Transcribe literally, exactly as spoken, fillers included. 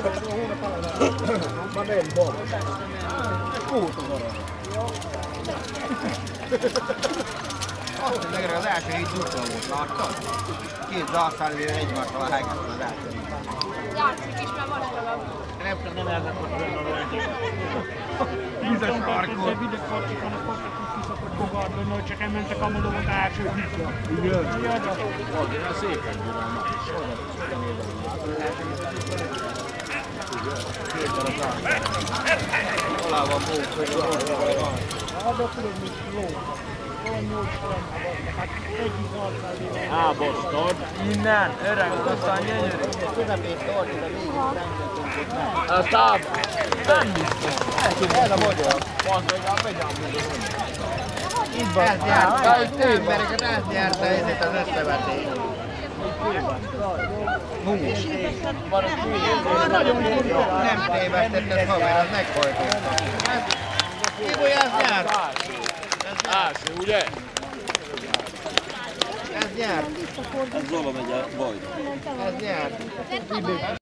Ma nem buono. Scusa però. Azt mondja, az első hét utol volt, láttad? Két dalszállvével egymással hágáltam az első hét. Játszik is, mert vastagabb. Nem tudom, nem elzett most benne a versenyt. Vizes sarkot. Se vide kocsikon, akkor ki szokott fogadni, hogy csak elmentek a modót első hízra. Igen. Oda, szépen gyűlölnek is. Oda, oda nézem. Szépen az áll. Alá van bók, hogy van. Hát de tudod, mit ló. Olyan nyolc forintba, hát egyik alcállvével. Ábostod. Innen, öreg, aztán gyönyörű. Közepét tartod, a végig rengetünk. A táb. Nem biztos. Ez a magyar. Mondd, hogy a begyámuló. Itt van. Ezt járta, itt embereket ezt járta, ezért az összevetés. Hús. Nem tévesztetted haver, az meghajtott. Ibolya, ez nyert. Ási, ugye? Ez nyert. Ez Zola megy a bajra. Ez nyert.